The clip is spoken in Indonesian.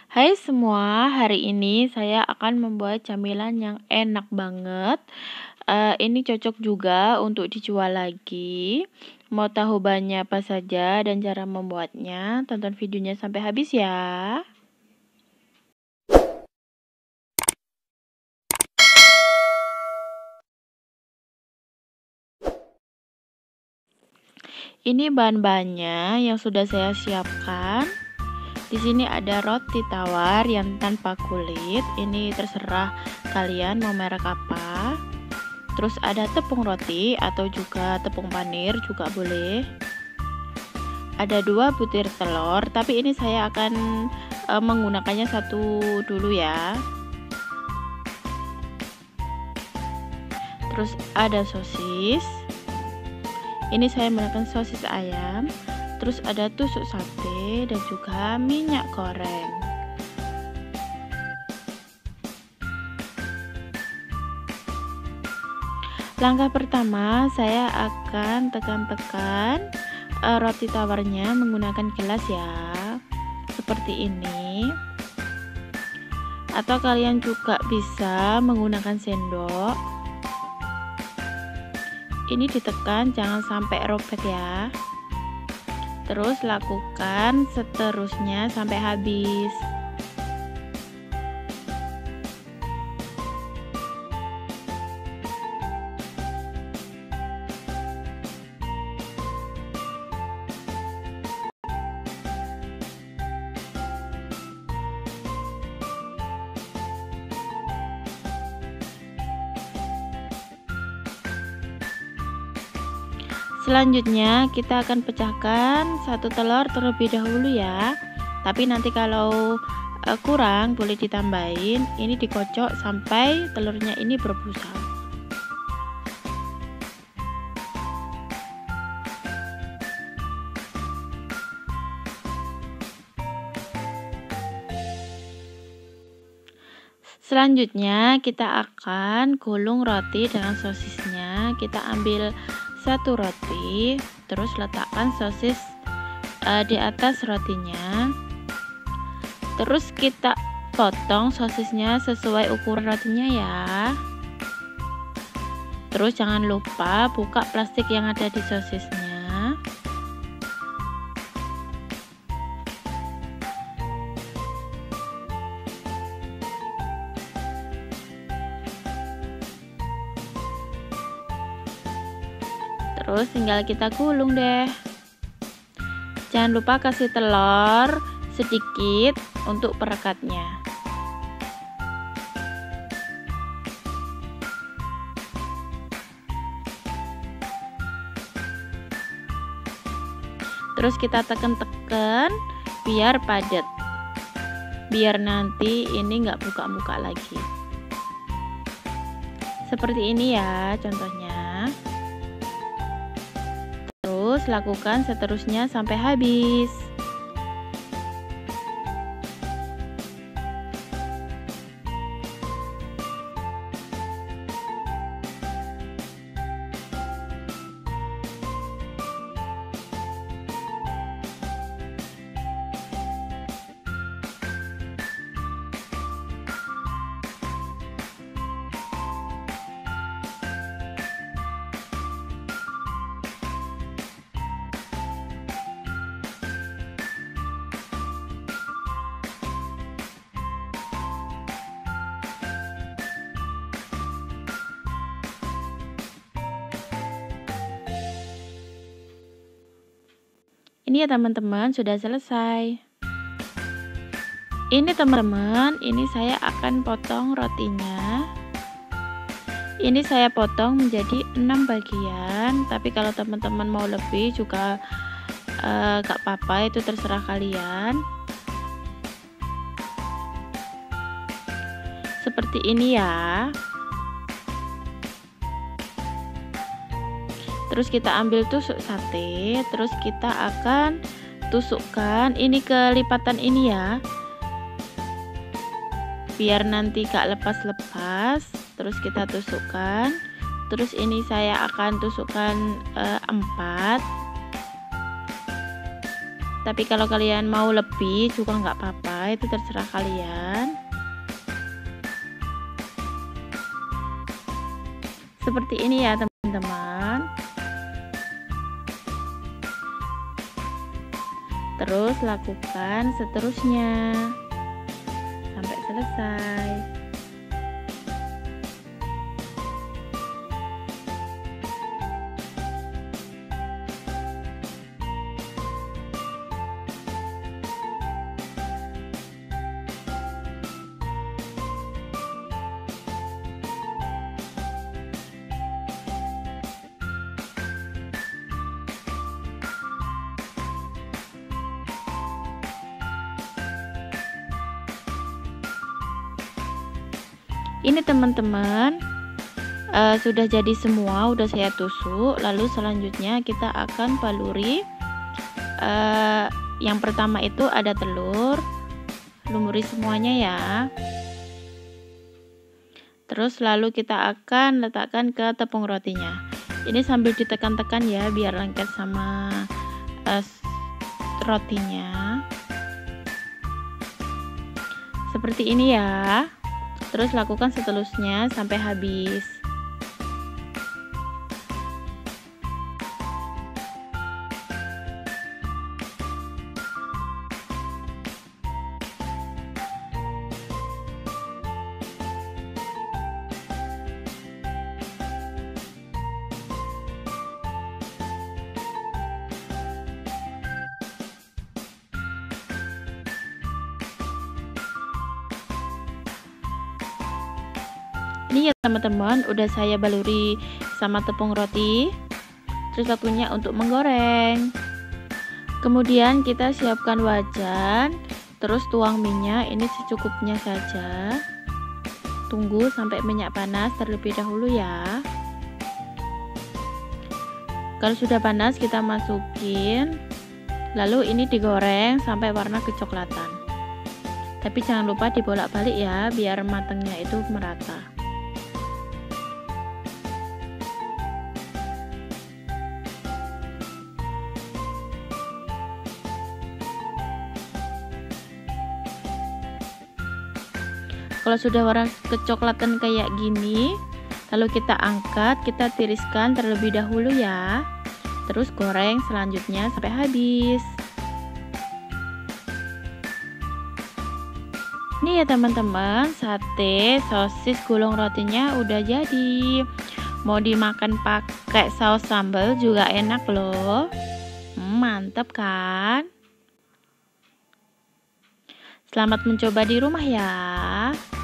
Hai semua, hari ini saya akan membuat camilan yang enak banget. Ini cocok juga untuk dijual lagi. Mau tahu bahannya apa saja dan cara membuatnya? Tonton videonya sampai habis ya. Ini bahan-bahannya yang sudah saya siapkan. Di sini ada roti tawar yang tanpa kulit. Ini terserah kalian mau merek apa. Terus ada tepung roti atau juga tepung panir juga boleh. Ada 2 butir telur, tapi ini saya akan menggunakannya 1 dulu ya. Terus ada sosis. Ini saya menggunakan sosis ayam. Terus ada tusuk sate dan juga minyak goreng. Langkah pertama, saya akan tekan-tekan roti tawarnya menggunakan gelas ya, seperti ini. Atau kalian juga bisa menggunakan sendok. Ini ditekan, jangan sampai robek ya. Terus lakukan seterusnya sampai habis. Selanjutnya kita akan pecahkan 1 telur terlebih dahulu ya. Tapi nanti kalau kurang boleh ditambahin. Ini dikocok sampai telurnya ini berbusa. Selanjutnya kita akan gulung roti dengan sosisnya. Kita ambil 1 roti, terus letakkan sosis di atas rotinya. Terus kita potong sosisnya sesuai ukuran rotinya ya. Terus jangan lupa buka plastik yang ada di sosisnya. Terus tinggal kita gulung deh. Jangan lupa kasih telur sedikit untuk perekatnya. Terus kita tekan-tekan biar padat. Biar nanti ini nggak buka-buka lagi. Seperti ini ya contohnya. Terus lakukan seterusnya sampai habis. Ini ya teman-teman, sudah selesai. Ini teman-teman, ini saya akan potong rotinya. Ini saya potong menjadi 6 bagian, tapi kalau teman-teman mau lebih juga gak apa-apa, itu terserah kalian. Seperti ini ya. Terus kita ambil tusuk sate, terus kita akan tusukkan ini ke lipatan ini ya, biar nanti gak lepas-lepas. Terus kita tusukkan. Terus ini saya akan tusukkan 4. Tapi kalau kalian mau lebih juga nggak apa-apa, itu terserah kalian. Seperti ini ya teman-teman. Terus lakukan seterusnya sampai selesai. Ini teman-teman, sudah jadi semua, udah saya tusuk. Lalu selanjutnya kita akan baluri. Yang pertama itu ada telur, lumuri semuanya ya. Terus lalu kita akan letakkan ke tepung rotinya. Ini sambil ditekan-tekan ya, biar lengket sama rotinya. Seperti ini ya. Terus lakukan seterusnya sampai habis. Ini ya teman-teman, udah saya baluri sama tepung roti. Terus waktunya untuk menggoreng. Kemudian kita siapkan wajan, terus tuang minyak, ini secukupnya saja. Tunggu sampai minyak panas terlebih dahulu ya. Kalau sudah panas kita masukin. Lalu ini digoreng sampai warna kecoklatan. Tapi jangan lupa dibolak-balik ya, biar matangnya itu merata. Kalau sudah warna kecoklatan kayak gini, lalu kita angkat, kita tiriskan terlebih dahulu ya. Terus goreng selanjutnya sampai habis. Ini ya teman-teman, sate sosis gulung rotinya udah jadi. Mau dimakan pakai saus sambal juga enak loh. Mantap kan? Selamat mencoba di rumah ya.